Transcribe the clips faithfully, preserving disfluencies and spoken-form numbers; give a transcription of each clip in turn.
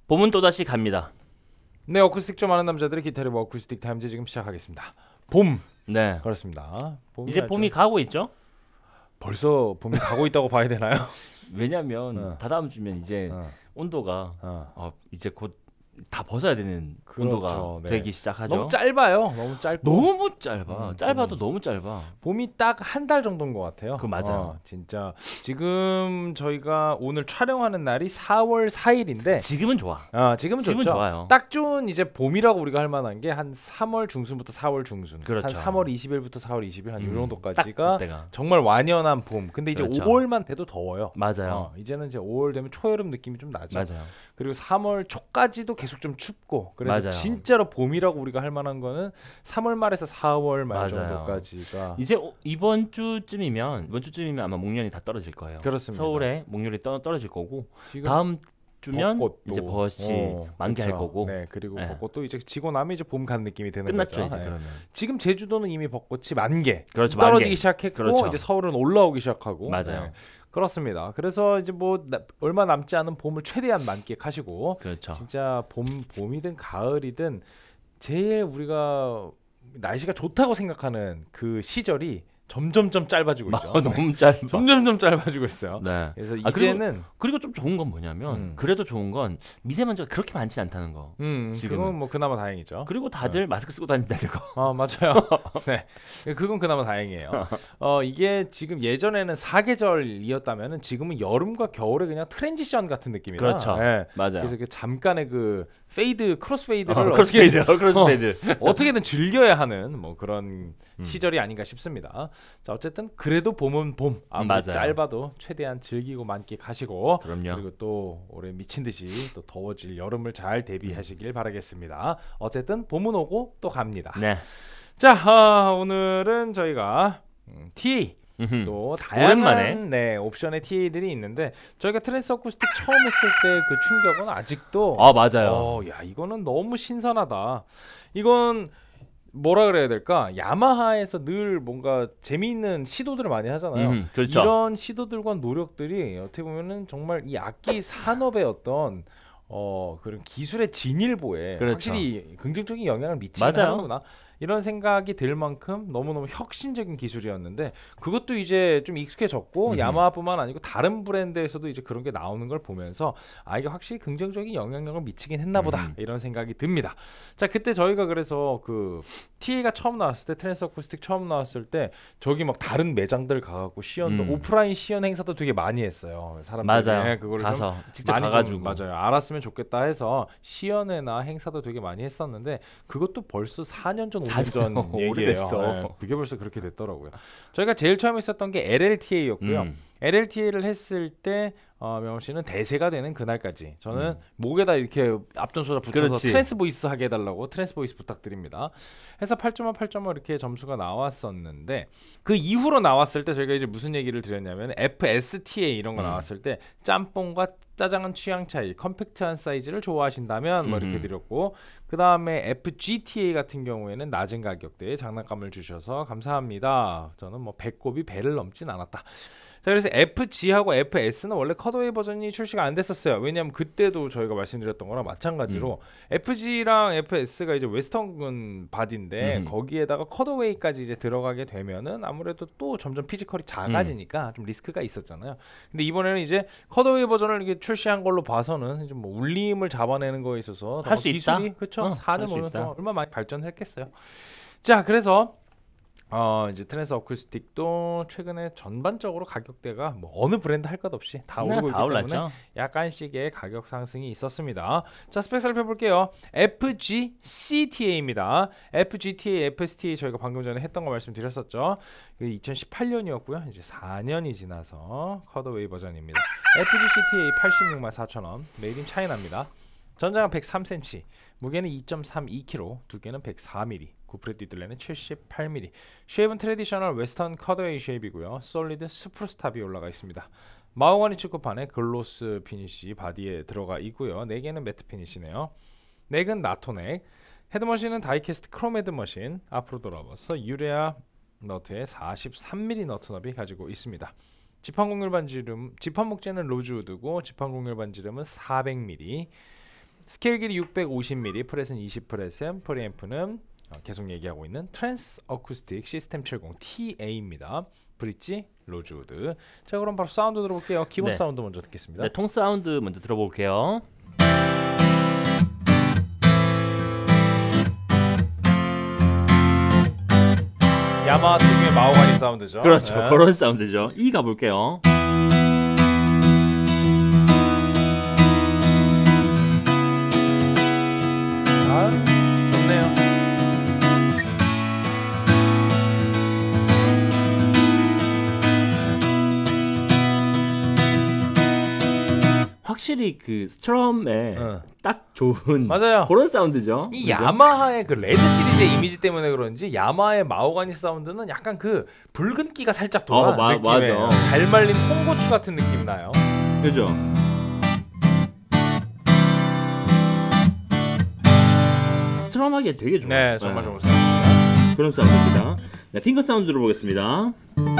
봄은 또다시 갑니다. 네, 어쿠스틱 좀 아는 남자들의 기타를 뭐 어쿠스틱 타임즈 지금 시작하겠습니다. 봄. 네. 그렇습니다. 봄이 이제 아주- 봄이 가고 있죠? 벌써 봄이 가고 있다고 봐야 되나요? 왜냐면 어. 다다음 주면 이제 어, 온도가 어. 어, 이제 곧 다 벗어야 되는 그렇죠. 온도가 네. 되기 시작하죠. 너무 짧아요. 너무 짧고. 너무 짧아. 음, 짧아도 봄이. 너무 짧아. 봄이 딱 한 달 정도인 것 같아요. 그거 맞아요. 어, 진짜 지금 저희가 오늘 촬영하는 날이 사월 사일인데 지금은 좋아. 아, 지금은 지금은 좋죠. 좋아요. 딱 좋은 이제 봄이라고 우리가 할 만한 게 한 삼월 중순부터 사월 중순, 그렇죠. 한 삼월 이십일부터 사월 이십일 한 이 음, 정도까지가 딱 그때가. 정말 완연한 봄. 근데 이제 그렇죠. 오월만 돼도 더워요. 맞아요. 어, 이제는 이제 오월 되면 초여름 느낌이 좀 나죠. 맞아요. 그리고 삼월 초까지도 계속 좀 춥고 그래서 맞아요. 진짜로 봄이라고 우리가 할 만한 거는 삼월 말에서 사월 말 맞아요. 정도까지가 이제 오- 이번 주쯤이면 이번 주쯤이면 아마 목련이 다 떨어질 거예요. 그렇습니다. 서울에 목련이 떠, 떨어질 거고 지금 다음 주면 벚꽃도. 이제 벚이 어, 만개할 그쵸. 거고 네, 그리고 네. 벚꽃도 이제 지고 나면 이제 봄 간 느낌이 드는 끝났죠 거죠. 이제 네. 그러면. 지금 제주도는 이미 벚꽃이 만개 그렇죠. 떨어지기 만개. 시작했고 그렇죠. 이제 서울은 올라오기 시작하고 맞아요. 네, 그렇습니다. 그래서 이제 뭐 나, 얼마 남지 않은 봄을 최대한 만끽하시고 그렇죠. 진짜 봄 봄이든 가을이든 제일 우리가 날씨가 좋다고 생각하는 그 시절이 점점점 짧아지고 있죠. 마- 너무 짧아. 점점점 짧아지고 있어요. 네. 그래서 아, 그리고- 이제는 그리고 좀 좋은 건 뭐냐면 음. 그래도 좋은 건 미세먼지가 그렇게 많지 않다는 거. 음, 지금은. 그건 뭐 그나마 다행이죠. 그리고 다들 마스크 쓰고 다닌다는 거. 아 맞아요. 네, 그건 그나마 다행이에요. 어 이게 지금 예전에는 사계절이었다면은 지금은 여름과 겨울의 그냥 트랜지션 같은 느낌이라. 그렇죠. 네. 맞아요. 그래서 그 잠깐의 그 페이드 크로스 페이드를 어, 어떻게 크로스페이드, 크로스페이드. 어떻게든 즐겨야 하는 뭐 그런 음. 시절이 아닌가 싶습니다. 자 어쨌든 그래도 봄은 봄. 아무리 맞아요. 짧아도 최대한 즐기고 만끽하시고 그럼요. 그리고 또 올해 미친 듯이 또 더워질 여름을 잘 대비하시길 바라겠습니다. 어쨌든 봄은 오고 또 갑니다. 네. 자 어, 오늘은 저희가 음, 티에이 음흠. 또 다양한 오랜만에. 네, 옵션의 티에이들이 있는데 저희가 트랜스 어쿠스틱 처음 했을 때 그 충격은 아직도 아 맞아요. 어, 야 이거는 너무 신선하다. 이건 뭐라 그래야 될까? 야마하에서 늘 뭔가 재미있는 시도들을 많이 하잖아요. 음, 그렇죠. 이런 시도들과 노력들이 어떻게 보면은 정말 이 악기 산업의 어떤 어 그런 기술의 진일보에 그렇죠. 확실히 긍정적인 영향을 미치긴 맞아요. 하는구나. 이런 생각이 들 만큼 너무너무 혁신적인 기술이었는데 그것도 이제 좀 익숙해졌고 음흠. 야마하뿐만 아니고 다른 브랜드에서도 이제 그런 게 나오는 걸 보면서 아 이게 확실히 긍정적인 영향력을 미치긴 했나 보다 음. 이런 생각이 듭니다. 자 그때 저희가 그래서 그 티에이가 처음 나왔을 때 트랜스 어쿠스틱 처음 나왔을 때 저기 막 다른 매장들 가갖고 시연도 음. 오프라인 시연 행사도 되게 많이 했어요. 사람들이 맞아요. 그걸 가서 직접 많이 가가지고. 좀 맞아요. 알았으면 좋겠다 해서 시연회나 행사도 되게 많이 했었는데 그것도 벌써 사 년 전, 오 년 전 사 년 얘기예요. 오래됐어. 네, 그게 벌써 그렇게 됐더라고요. 저희가 제일 처음에 있었던 게 엘엘티에이였고요. 음. 엘엘티에이를 했을 때 어, 명호 씨는 대세가 되는 그날까지 저는 음. 목에다 이렇게 앞전소자 붙여서 그렇지. 트랜스 보이스 하게 해달라고 트랜스 보이스 부탁드립니다. 해서 팔 점 오, 팔 점 오 이렇게 점수가 나왔었는데 그 이후로 나왔을 때 저희가 이제 무슨 얘기를 드렸냐면 에프에스티에이 이런 거 음. 나왔을 때 짬뽕과 짜장은 취향 차이, 컴팩트한 사이즈를 좋아하신다면 뭐 이렇게 음흠. 드렸고 그 다음에 에프지티에이 같은 경우에는 낮은 가격대에 장난감을 주셔서 감사합니다. 저는 뭐 배꼽이 배를 넘진 않았다. 자 그래서 에프지하고 에프에스는 원래 컷어웨이 버전이 출시가 안 됐었어요. 왜냐하면 그때도 저희가 말씀드렸던 거랑 마찬가지로 에프지랑 에프에스가 이제 웨스턴 바디인데 음. 거기에다가 컷어웨이까지 이제 들어가게 되면은 아무래도 또 점점 피지컬이 작아지니까 좀 리스크가 있었잖아요. 근데 이번에는 이제 컷어웨이 버전을 이렇게 출시한 걸로 봐서는 이제 뭐 울림을 잡아내는 거에 있어서 할수 있다? 기술이 그렇죠. 어, 사 년 할수 오 년 있다. 동안 얼마나 많이 발전했겠어요. 자 그래서 어 이제 트랜스 어쿠스틱도 최근에 전반적으로 가격대가 뭐 어느 브랜드 할 것 없이 다 네, 오르고 다 있기 때문에 올랐죠. 약간씩의 가격 상승이 있었습니다. 자 스펙 살펴볼게요. 에프지씨티에이입니다. 에프지티에이, 에프에스티에이 저희가 방금 전에 했던 거 말씀드렸었죠. 이천십팔 년이었고요. 이제 사 년이 지나서 컷어웨이 버전입니다. 에프지씨티에이 팔십육만 사천 원, 메이드 인 차이나입니다. 전장은 백삼 센티미터, 무게는 이 점 삼이 킬로그램, 두께는 백사 밀리미터, 구프레 뒷둘레는 칠십팔 밀리미터. 쉐입은 트래디셔널 웨스턴 컷어웨이 쉐입이고요. 솔리드 스프루스탑이 올라가 있습니다. 마호가니 축구판에 글로스 피니시 바디에 들어가 있고요. 네 개는 매트 피니시네요. 넥은 나토넥, 헤드머신은 다이캐스트 크롬 헤드머신, 앞으로 돌아와서 유레아 너트의 사십삼 밀리미터 너트 너비 가지고 있습니다. 지판 공률 반지름, 지판 목재는 로즈우드고 지판 공률 반지름은 사백 밀리미터. 스케일 길이 육백오십 밀리미터, 프렛은 이십 프렛, 프리앰프는 어, 계속 얘기하고 있는 트랜스 어쿠스틱 시스템 칠십 티에이입니다. 브릿지 로즈우드. 자, 그럼 바로 사운드 들어볼게요. 기본 네. 사운드 먼저 듣겠습니다. 네, 통 사운드 먼저 들어볼게요. 야마하 특유의 마호가니 사운드죠. 그렇죠. 네. 그런 사운드죠. E 가볼게요. 아, 좋네요. 확실히 그 스트럼에 어. 딱 좋은 맞아요. 그런 사운드죠. 이 그죠? 야마하의 그 레드 시리즈의 이미지 때문에 그런지 야마하의 마호가니 사운드는 약간 그 붉은기가 살짝 돌아. 어, 마- 느낌에 맞아. 잘 말린 홍고추 같은 느낌 나요. 그죠? 스트럼하기에 되게 좋아요. 네, 정말 좋은 사운드입니다. 그런 사운드입니다. 네, 핑거 사운드 들어보겠습니다.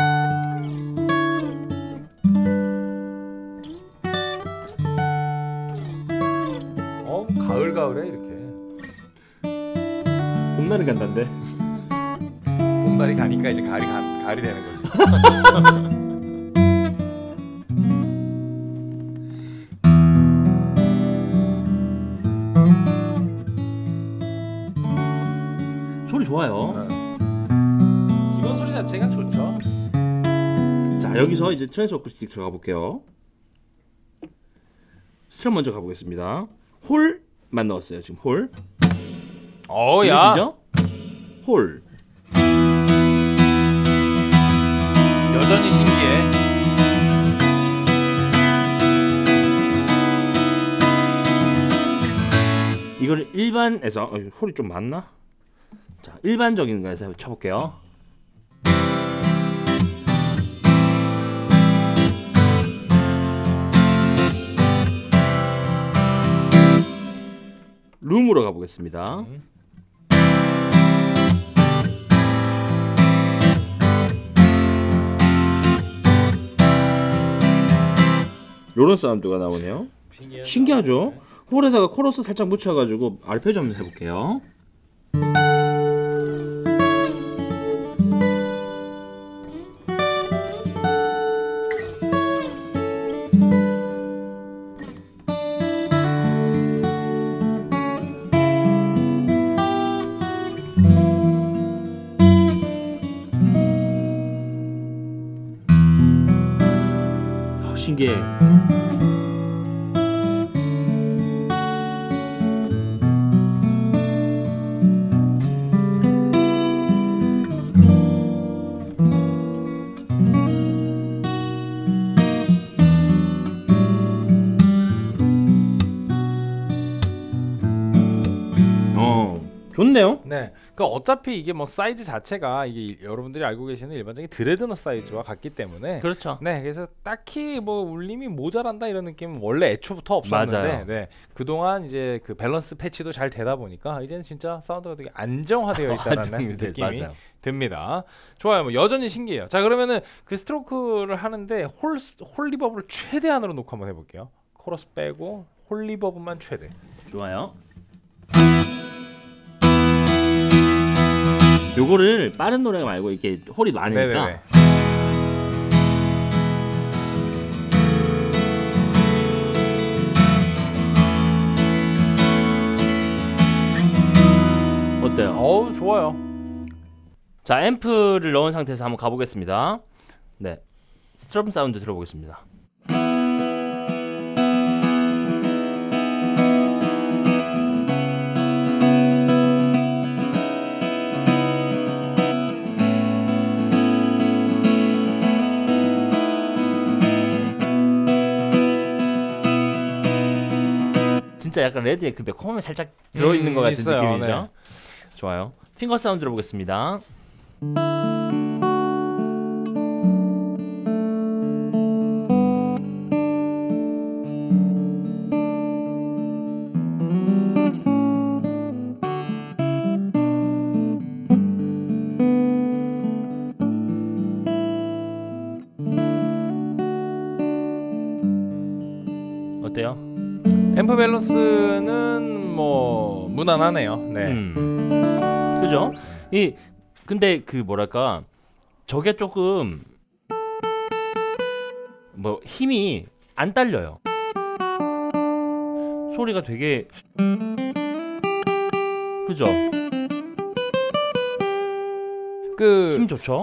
어, 가을 가을해 이렇게. 봄날은 간다는데. 봄날이 가니까 이제 가을이 가, 가을이 되는 거지. 소리 좋아요. 기본 소리 자체가 좋죠. 자, 여기서 이제 트랜스 어쿠스틱 들어가 볼게요. 스트럼 먼저 가보겠습니다. 홀만 넣었어요. 지금 홀. 어, 야. 들으시죠? 홀. 여전히 신기해. 이걸 일반에서 어, 홀이 좀 많나? 자, 일반적인 거에서 쳐볼게요. 룸으로 가보겠습니다. 음. 요런 사운드가 나오네요. 신기해. 신기하죠? 홀에다가 코러스 살짝 묻혀가지고 알페지오 한번 해볼게요. 어, 신기해. 어, 좋네요. 네, 그 어차피 이게 뭐 사이즈 자체가 이게 여러분들이 알고 계시는 일반적인 드레드넛 사이즈와 같기 때문에 그렇죠. 네, 그래서 딱히 뭐 울림이 모자란다 이런 느낌은 원래 애초부터 없었는데 맞아요. 네, 그동안 이제 그 밸런스 패치도 잘 되다 보니까 이제는 진짜 사운드가 되게 안정화되어 있다는 안정이 돼, 느낌이 맞아요. 듭니다. 좋아요, 뭐 여전히 신기해요. 자, 그러면은 그 스트로크를 하는데 홀 홀리버브를 최대한으로 놓고 한번 해볼게요. 코러스 빼고 홀리버브만 최대. 좋아요. 요거를 빠른 노래가 말고 이렇게 홀이 많으니까 네네네. 어때요? 어우, 좋아요. 자, 앰프를 넣은 상태에서 한번 가보겠습니다. 네, 스트럼 사운드 들어보겠습니다. 진짜 약간 레드의 그 매콤함이 살짝 들어있는 음, 것 같은 있어요. 느낌이죠. 네. 좋아요. 핑거 사운드 들어보겠습니다. 어때요? 앰프 밸런스는 무난하네요. 네. 음. 그죠? 이 근데 그 뭐랄까 저게 조금 뭐 힘이 안 딸려요. 소리가 되게 그죠? 그 힘 좋죠?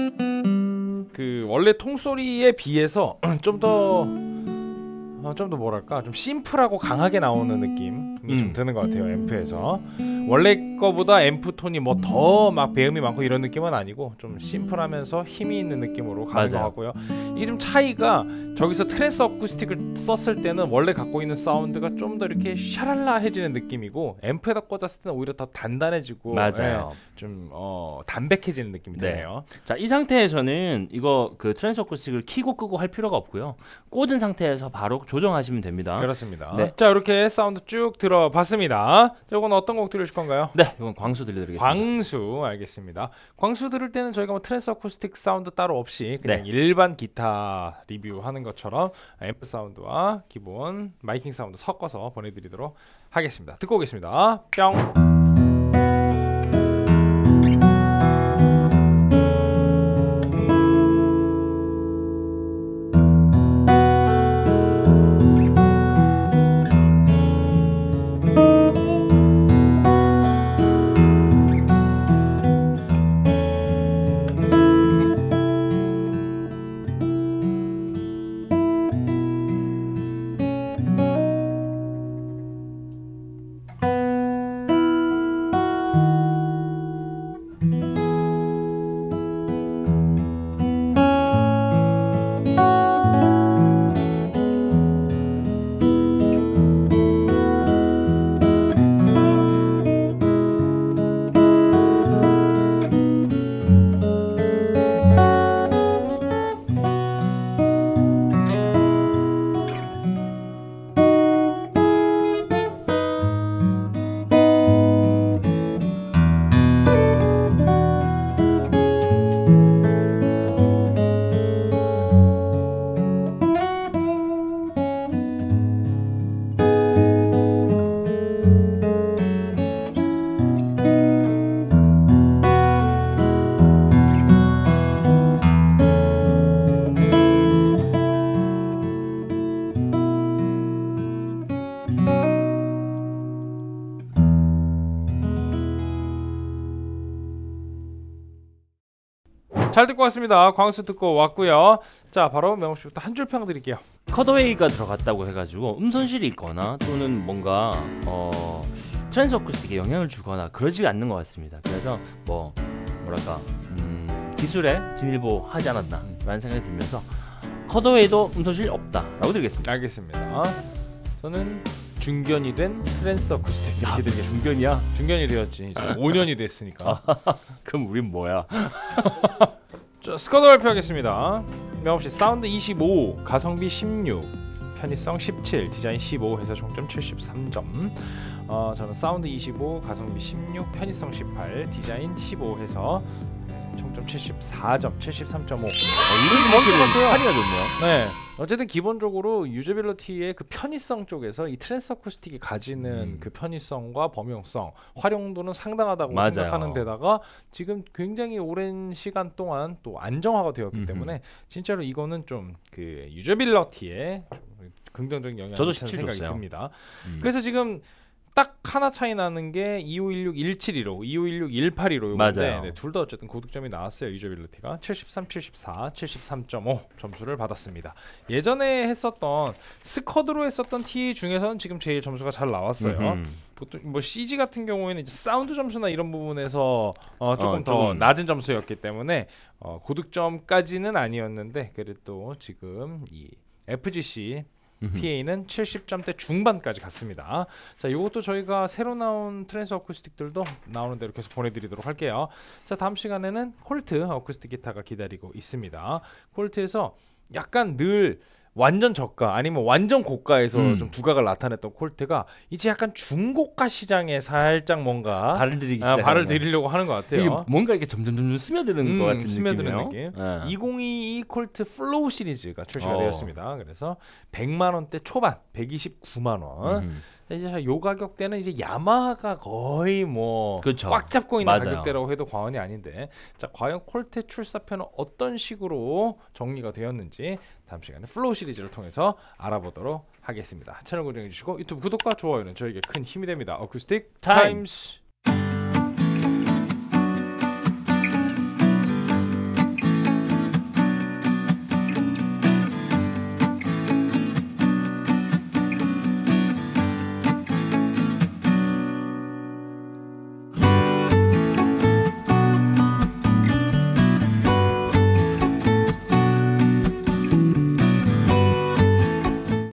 그 원래 통소리에 비해서 좀 더 어, 좀 더 뭐랄까 좀 심플하고 강하게 나오는 느낌이 음. 좀 드는 것 같아요. 앰프에서 원래 거보다 앰프 톤이 뭐 더 막 배음이 많고 이런 느낌은 아니고 좀 심플하면서 힘이 있는 느낌으로 가는 맞아요. 것 같고요. 이게 좀 차이가 저기서 트랜스 어쿠스틱을 썼을 때는 원래 갖고 있는 사운드가 좀 더 이렇게 샤랄라해지는 느낌이고 앰프에다 꽂았을 때는 오히려 더 단단해지고 맞아요. 예, 좀 어, 담백해지는 느낌이 네. 드네요. 자, 이 상태에서는 이거 그 트랜스 어쿠스틱을 키고 끄고 할 필요가 없고요. 꽂은 상태에서 바로 조정하시면 됩니다. 그렇습니다. 네. 자, 이렇게 사운드 쭉 들어봤습니다. 자, 이건 어떤 곡 들으실 건가요? 네, 이건 광수 들려드리겠습니다. 광수, 알겠습니다. 광수 들을 때는 저희가 뭐 트랜스 어쿠스틱 사운드 따로 없이 그냥 네. 일반 기타 리뷰하는 것처럼 앰프 사운드와 기본 마이킹 사운드 섞어서 보내드리도록 하겠습니다. 듣고 오겠습니다. 뿅. 잘 듣고 왔습니다. 광수 듣고 왔고요. 자, 바로 명호 씨부터 한 줄 평 드릴게요. 컷어웨이가 들어갔다고 해가지고 음손실이 있거나 또는 뭔가 어, 트랜스 어쿠스틱에 영향을 주거나 그러지 않는 것 같습니다. 그래서 뭐 뭐랄까 음, 기술에 진일보하지 않았나 라는 생각이 들면서 컷어웨이도 음손실 없다라고 드리겠습니다. 알겠습니다. 저는 중견이 된 트랜스 어쿠스틱 이렇게 아, 드리겠습니다. 중견이야? 중견이 되었지. 이제 오 년이 됐으니까. 그럼 우린 뭐야? 자, 스쿼드 발표하겠습니다. 명호 씨 사운드 이십오, 가성비 십육, 편의성 십칠, 디자인 십오 해서 총점 칠십삼 점. 어, 저는 사운드 이십오, 가성비 십육, 편의성 십팔, 디자인 십오 해서 네, 총점 칠십사 점, 칠십삼 점 오. 어, 이런 먼것 같아요. 할인가 좋네요. 네. 어쨌든 기본적으로 유저빌리티의 그 편의성 쪽에서 이 트랜스 어쿠스틱이 가지는 음. 그 편의성과 범용성, 활용도는 상당하다고 맞아요. 생각하는 데다가 지금 굉장히 오랜 시간 동안 또 안정화가 되었기 음흠. 때문에 진짜로 이거는 좀 그 유저빌리티에 좀 긍정적인 영향이 저도 있다는 십칠 생각이 줬어요. 듭니다. 음. 그래서 지금 딱 하나 차이 나는 게 이오일육 일칠이로, 이오일육 일팔이로 맞아요. 네, 둘 다 어쨌든 고득점이 나왔어요. 유저빌리티가 칠십삼, 칠십사, 칠십삼 점 오 점수를 받았습니다. 예전에 했었던 스쿼드로 했었던 티 중에서는 지금 제일 점수가 잘 나왔어요. 음흠. 보통 뭐 씨지 같은 경우에는 이제 사운드 점수나 이런 부분에서 어, 조금 어, 더 조금. 낮은 점수였기 때문에 어, 고득점까지는 아니었는데 그래도 지금 이 에프지씨 피에이는 칠십 점대 중반까지 갔습니다. 자, 이것도 저희가 새로 나온 트랜스 어쿠스틱들도 나오는 대로 계속 보내드리도록 할게요. 자, 다음 시간에는 콜트 어쿠스틱 기타가 기다리고 있습니다. 콜트에서 약간 늘 완전 저가 아니면 완전 고가에서 음. 좀 두각을 나타냈던 콜트가 이제 약간 중고가 시장에 살짝 뭔가 발을 들이기 아, 시작. 발을 들이려고 하는 것 이게 같아요. 뭔가 이렇게 점점 점점 스며드는 음, 것 같은 스며드는 느낌이에요. 느낌. 네. 이천이십이 콜트 플로우 시리즈가 출시가 어. 되었습니다. 그래서 백만 원대 초반, 백이십구만 원. 음. 이제 요 가격대는 이제 야마하가 거의 뭐 꽉 그렇죠. 잡고 있는 맞아요. 가격대라고 해도 과언이 아닌데, 자 과연 콜테 출사표는 어떤 식으로 정리가 되었는지 다음 시간에 플로우 시리즈를 통해서 알아보도록 하겠습니다. 채널 고정해 주시고 유튜브 구독과 좋아요는 저에게 큰 힘이 됩니다. 어쿠스틱 타임. 타임스.